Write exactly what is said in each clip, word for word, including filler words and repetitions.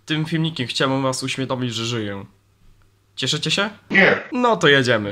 Tym filmikiem chciałbym was uświadomić, że żyję. Cieszycie się? Nie. No to jedziemy.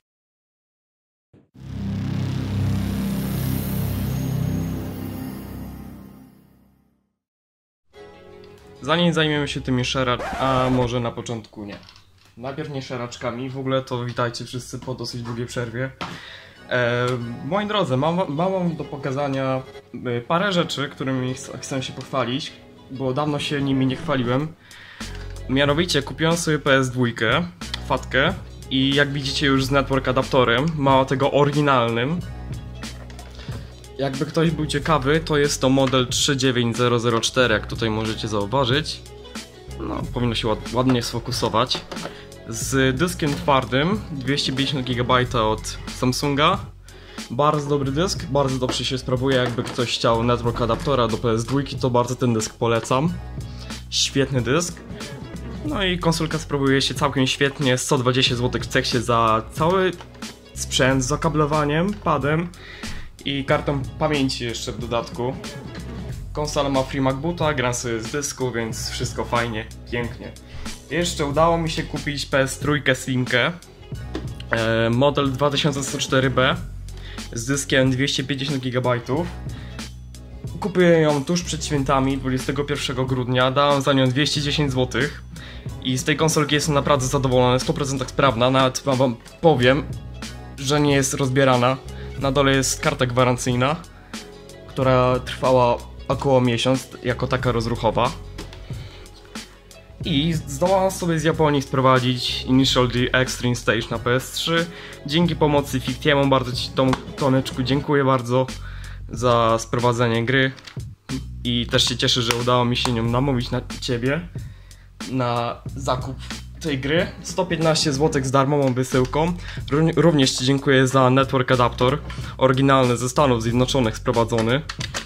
Zanim zajmiemy się tymi szeraczkami, a może na początku nie. Najpierw nie szeraczkami, w ogóle to witajcie wszyscy po dosyć długiej przerwie. E, moi drodzy, mam, mam wam do pokazania parę rzeczy, którymi chcę się pochwalić, bo dawno się nimi nie chwaliłem. Mianowicie kupiłem sobie P S dwa, fatkę, i jak widzicie już z network adaptorem, mało tego oryginalnym. Jakby ktoś był ciekawy, to jest to model trzy dziewięć zero zero cztery, jak tutaj możecie zauważyć. No, powinno się ład ładnie sfokusować. Z dyskiem twardym, dwieście pięćdziesiąt gigabajtów od Samsunga. Bardzo dobry dysk, bardzo dobrze się sprawuje. Jakby ktoś chciał network adaptora do P S dwa, to bardzo ten dysk polecam. Świetny dysk. No i konsolka sprawuje się całkiem świetnie. sto dwadzieścia złotych w ceksie za cały sprzęt, z okablowaniem, padem i kartą pamięci jeszcze w dodatku. Konsola ma free MacBoota, gram sobie z dysku, więc wszystko fajnie, pięknie. Jeszcze udało mi się kupić P S trzy Slimkę, e, model dwa tysiące sto cztery B z dyskiem dwieście pięćdziesiąt gigabajtów. Kupiłem ją tuż przed świętami, dwudziestego pierwszego grudnia, dałem za nią dwieście dziesięć złotych i z tej konsolki jestem naprawdę zadowolony, sto procent sprawna, nawet wam powiem, że nie jest rozbierana. Na dole jest karta gwarancyjna, która trwała około miesiąc, jako taka rozruchowa. I zdołałem sobie z Japonii sprowadzić Initial D Extreme Stage na P S trzy. Dzięki pomocy Fictiemu, bardzo ci Tom, Tomeczku dziękuję bardzo za sprowadzenie gry. I też się cieszę, że udało mi się nią namówić na ciebie na zakup tej gry. sto piętnaście złotych z darmową wysyłką. Również ci dziękuję za network adaptor, oryginalny ze Stanów Zjednoczonych sprowadzony.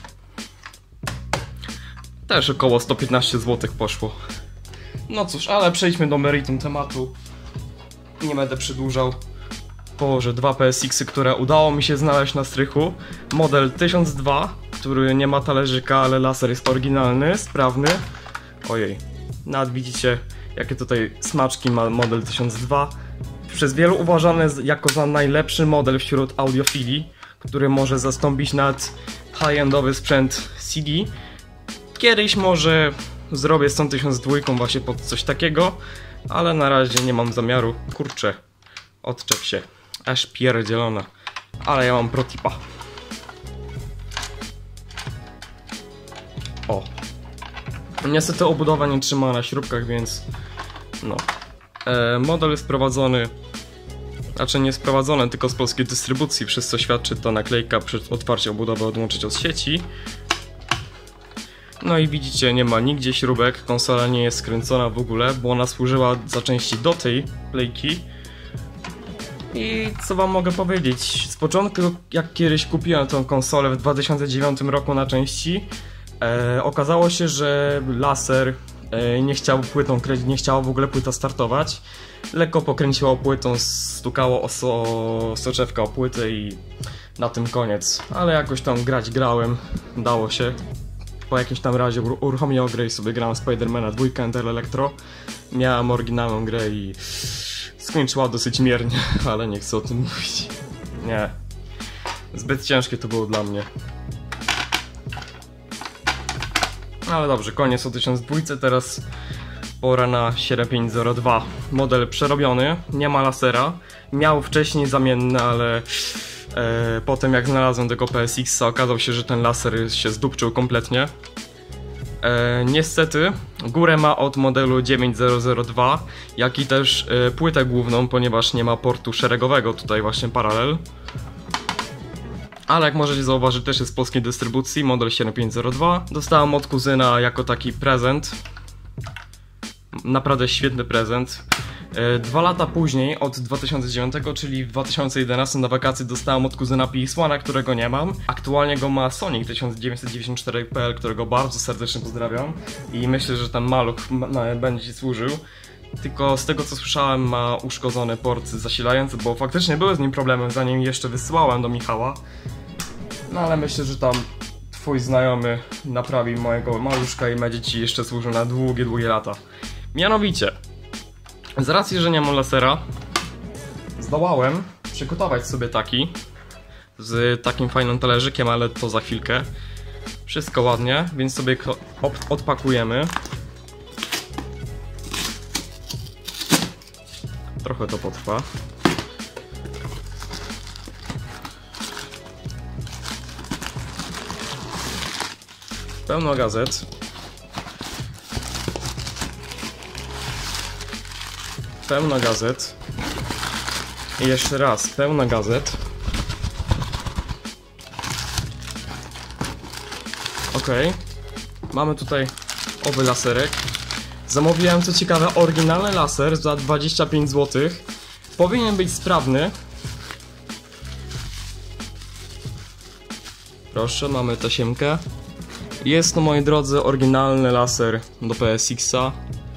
Też około sto piętnaście złotych poszło. No cóż, ale przejdźmy do meritum tematu. Nie będę przedłużał. Położę dwa P S X-y, które udało mi się znaleźć na strychu. Model tysiąc dwa, który nie ma talerzyka, ale laser jest oryginalny, sprawny. Ojej, nawet widzicie, jakie tutaj smaczki ma model tysiąc dwa. Przez wielu uważany jako za najlepszy model wśród audiofili, który może zastąpić nawet high-endowy sprzęt C D. Kiedyś może zrobię z tą tysiąc dwa właśnie pod coś takiego, ale na razie nie mam zamiaru. Kurczę, odczep się, aż pierdzielona. Ale ja mam protipa. O. Niestety obudowa nie trzyma na śrubkach, więc no. E, model jest sprowadzony, znaczy nie sprowadzony, tylko z polskiej dystrybucji, przez co świadczy ta naklejka przed otwarciem obudowy odłączyć od sieci. No i widzicie, nie ma nigdzie śrubek, konsola nie jest skręcona w ogóle, bo ona służyła za części do tej plejki. I co wam mogę powiedzieć, z początku jak kiedyś kupiłem tą konsolę w dwa tysiące dziewiątym roku na części, e, okazało się, że laser e, nie chciał płytą, nie chciała w ogóle płyta startować. Lekko pokręciło płytą, stukało o so, soczewka o płytę i na tym koniec. Ale jakoś tam grać grałem, dało się. Po jakimś tam razie uruchomiłem grę i sobie grałem Spidermana dwa Enter Electro. Miałem oryginalną grę i skończyła dosyć miernie, ale nie chcę o tym mówić. Nie. Zbyt ciężkie to było dla mnie. Ale dobrze, koniec o tysiąc dwa, teraz pora na siedem pięć zero dwa. Model przerobiony, nie ma lasera. Miał wcześniej zamienny, ale E, potem jak znalazłem tego P S X-a, okazało się, że ten laser się zdupczył kompletnie. E, niestety górę ma od modelu dziewięć zero zero dwa, jak i też e, płytę główną, ponieważ nie ma portu szeregowego, tutaj właśnie paralel. Ale jak możecie zauważyć, też jest z polskiej dystrybucji, model siedem pięć zero dwa. Dostałem od kuzyna jako taki prezent. Naprawdę świetny prezent. Dwa lata później, od dwa tysiące dziewiątego, czyli w dwa tysiące jedenastym na wakacje dostałem od kuzyna P S jeden, którego nie mam. Aktualnie go ma Sonic tysiąc dziewięćset dziewięćdziesiąt cztery kropka p l, którego bardzo serdecznie pozdrawiam. I myślę, że ten maluch będzie służył. Tylko z tego co słyszałem, ma uszkodzony port zasilający, bo faktycznie były z nim problemy, zanim jeszcze wysyłałem do Michała. No ale myślę, że tam twój znajomy naprawi mojego maluszka i będzie ci jeszcze służył na długie, długie lata. Mianowicie, z racji, że nie mam lasera, zdołałem przygotować sobie taki z takim fajnym talerzykiem, ale to za chwilkę. Wszystko ładnie, więc sobie odpakujemy. Trochę to potrwa. Pełno gazet. Pełno gazet. I jeszcze raz, pełno gazet. Ok. Mamy tutaj owy laserek. Zamówiłem, co ciekawe, oryginalny laser za dwadzieścia pięć złotych. Powinien być sprawny. Proszę, mamy tasiemkę. Jest to, moi drodzy, oryginalny laser do P S X-a,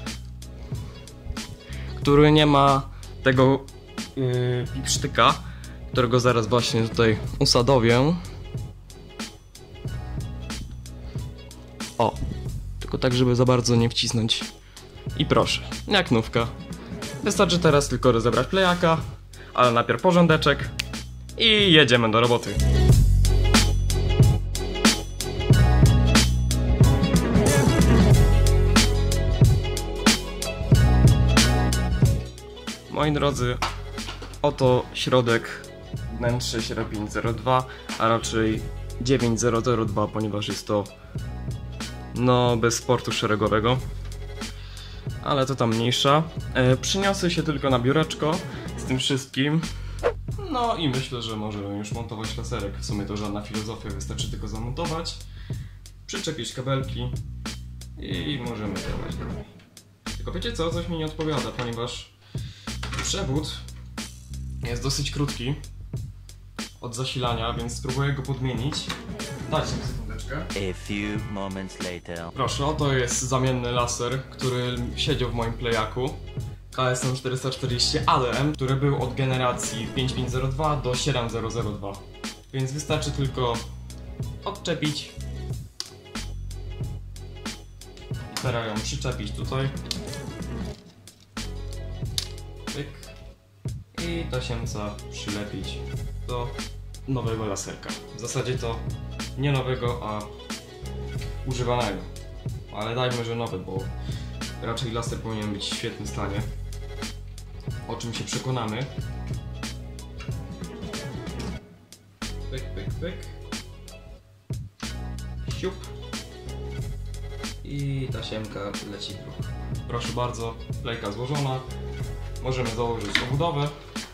który nie ma tego yy, pipsztyka, którego zaraz właśnie tutaj usadowię. O, tylko tak, żeby za bardzo nie wcisnąć. I proszę, jak nówka. Wystarczy teraz tylko rozebrać plejaka, ale najpierw porządeczek i jedziemy do roboty. Moi drodzy, oto środek wnętrze pięć zero dwa, a raczej dziewięć zero zero dwa, ponieważ jest to no bez portu szeregowego. Ale to tam mniejsza. E, przyniosę się tylko na biureczko z tym wszystkim. No i myślę, że możemy już montować laserek. W sumie to żadna filozofia, wystarczy tylko zamontować, przyczepić kabelki i możemy działać dalej. Tylko wiecie co? Coś mi nie odpowiada, ponieważ przewód jest dosyć krótki od zasilania, więc spróbuję go podmienić. Dajcie mi sekundeczkę. A few moments later. Proszę, oto jest zamienny laser, który siedział w moim plejaku K S M czterysta czterdzieści A D M, który był od generacji pięć pięć zero dwa do siedem zero zero dwa. Więc wystarczy tylko odczepić i teraz ją przyczepić tutaj. Pyk. I tasiemca przylepić do nowego laserka. W zasadzie to nie nowego, a używanego. Ale dajmy, że nowy, bo raczej laser powinien być w świetnym stanie. O czym się przekonamy. Pyk, pyk, pyk. Siup. I tasiemka leci w ruch. Proszę bardzo, plejka złożona. Możemy założyć obudowę.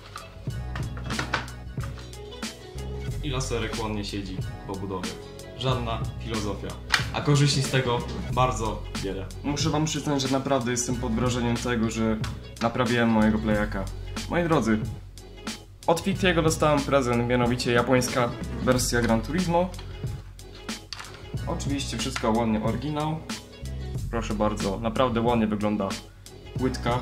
I laserek ładnie siedzi w obudowie. Żadna filozofia. A korzyści z tego bardzo wiele. Muszę wam przyznać, że naprawdę jestem pod wrażeniem tego, że naprawiłem mojego plejaka. Moi drodzy, od Fictiego dostałem prezent, mianowicie japońska wersja Gran Turismo. Oczywiście wszystko ładnie oryginał. Proszę bardzo, naprawdę ładnie wygląda płytka.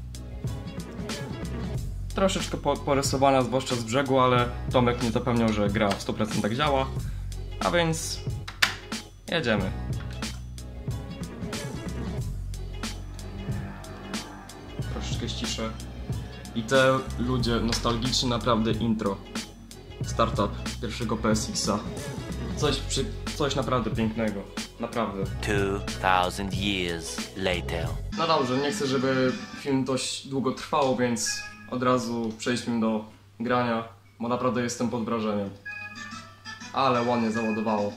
Troszeczkę po porysowana, zwłaszcza z brzegu, ale Tomek nie zapewniał, że gra w stu procentach działa. A więc jedziemy. Troszeczkę ściszę. I te ludzie nostalgiczni, naprawdę intro. Startup pierwszego P S X-a. Coś, przy, coś naprawdę pięknego. Naprawdę. two thousand years later. No dobrze, nie chcę, żeby film dość długo trwał, więc od razu przejdźmy do grania, bo naprawdę jestem pod wrażeniem. Ale ładnie załadowało.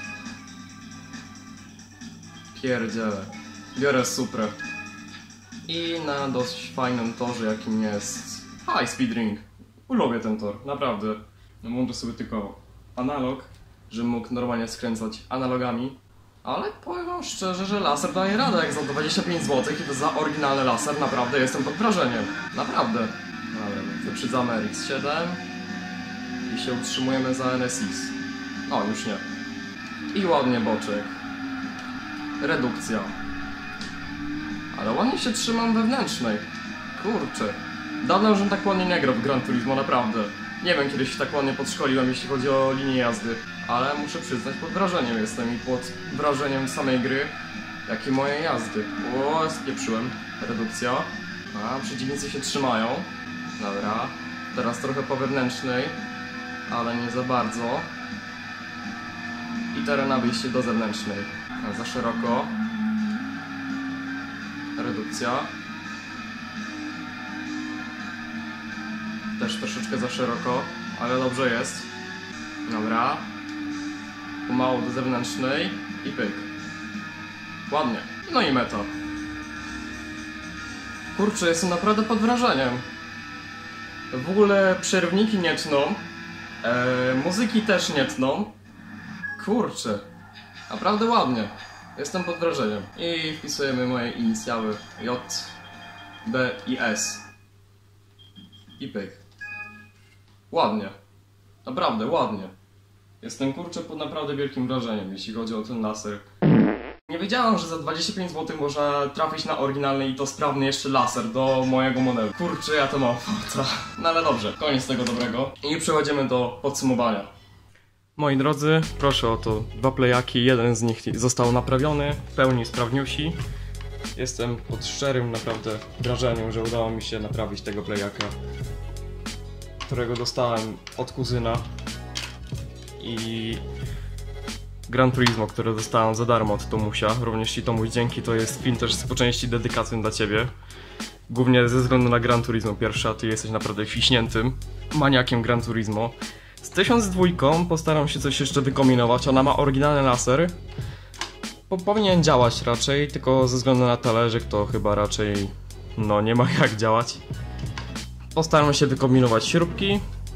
Pierdziele. Biorę Suprę. I na dość fajnym torze, jakim jest High Speed Ring. Lubię ten tor, naprawdę. No, włączę sobie tylko analog, żebym mógł normalnie skręcać analogami. Ale powiem wam szczerze, że laser daje radę, jak za dwadzieścia pięć złotych i to za oryginalny laser, naprawdę jestem pod wrażeniem. Naprawdę. Dobra, wyprzedzamy R X siedem i się utrzymujemy za N S X. O, już nie. I ładnie boczek. Redukcja. Ale ładnie się trzymam wewnętrznej. Kurczę. Dawno już tak ładnie nie grał w Gran Turismo, naprawdę. Nie wiem, kiedyś tak ładnie podszkoliłem, jeśli chodzi o linię jazdy. ale muszę przyznać, pod wrażeniem jestem i pod wrażeniem samej gry, jak i mojej jazdy. O, spieprzyłem. Redukcja. A, przeciwnicy się trzymają. Dobra. Teraz trochę po wewnętrznej, ale nie za bardzo. I teren na wyjście do zewnętrznej. A, za szeroko. Redukcja. Też troszeczkę za szeroko, ale dobrze jest. Dobra. Pomału do zewnętrznej i pyk. Ładnie. No i meta. Kurczę, jestem naprawdę pod wrażeniem. W ogóle przerwniki nie tną. Eee, muzyki też nie tną. Kurczę. Naprawdę ładnie. Jestem pod wrażeniem. I wpisujemy moje inicjały J, B i S. I pyk. Ładnie. Naprawdę ładnie. Jestem kurczę pod naprawdę wielkim wrażeniem, jeśli chodzi o ten laser. Nie wiedziałem, że za dwadzieścia pięć złotych można trafić na oryginalny i to sprawny jeszcze laser do mojego modelu. Kurczę, ja to mam fota. No ale dobrze, koniec tego dobrego. I przechodzimy do podsumowania. Moi drodzy, proszę o to. Dwa playaki, jeden z nich został naprawiony, w pełni sprawniusi. Jestem pod szczerym naprawdę wrażeniem, że udało mi się naprawić tego playaka, którego dostałem od kuzyna. I Gran Turismo, które dostałem za darmo od Tomusia. Również Ci, Tomuś, dzięki, to jest film też po części dedykacją dla Ciebie. Głównie ze względu na Gran Turismo pierwsze, a Ty jesteś naprawdę fiśniętym maniakiem Gran Turismo. Z tysiąc dwa postaram się coś jeszcze wykombinować. Ona ma oryginalny laser. Po, powinien działać raczej, tylko ze względu na talerzyk to chyba raczej no nie ma jak działać. Postaram się wykombinować śrubki,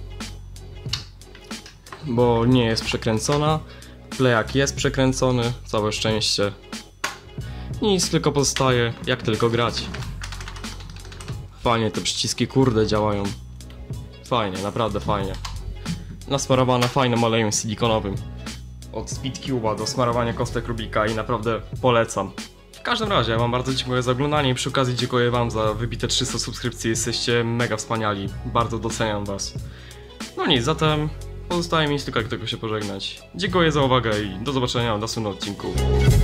bo nie jest przekręcona. Playak jest przekręcony, całe szczęście. Nic tylko pozostaje, jak tylko grać. Fajnie te przyciski, kurde, działają. Fajnie, naprawdę fajnie. Nasmarowane fajnym olejem silikonowym. Od Speedcube'a do smarowania kostek Rubika i naprawdę polecam. W każdym razie, ja wam bardzo dziękuję za oglądanie i przy okazji dziękuję wam za wybite trzysta subskrypcji. Jesteście mega wspaniali, bardzo doceniam was. No nic, zatem pozostaje mi tylko jak tylko się pożegnać. Dziękuję za uwagę i do zobaczenia w następnym odcinku.